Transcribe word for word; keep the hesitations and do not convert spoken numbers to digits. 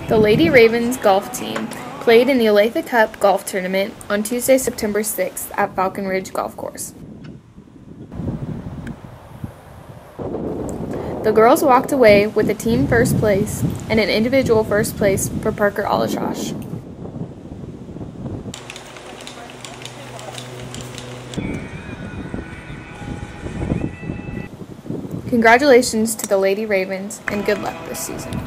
The Lady Ravens golf team played in the Olathe Cup golf tournament on Tuesday, September sixth at Falcon Ridge Golf Course. The girls walked away with a team first place and an individual first place for Parker Olathe. Congratulations to the Lady Ravens and good luck this season.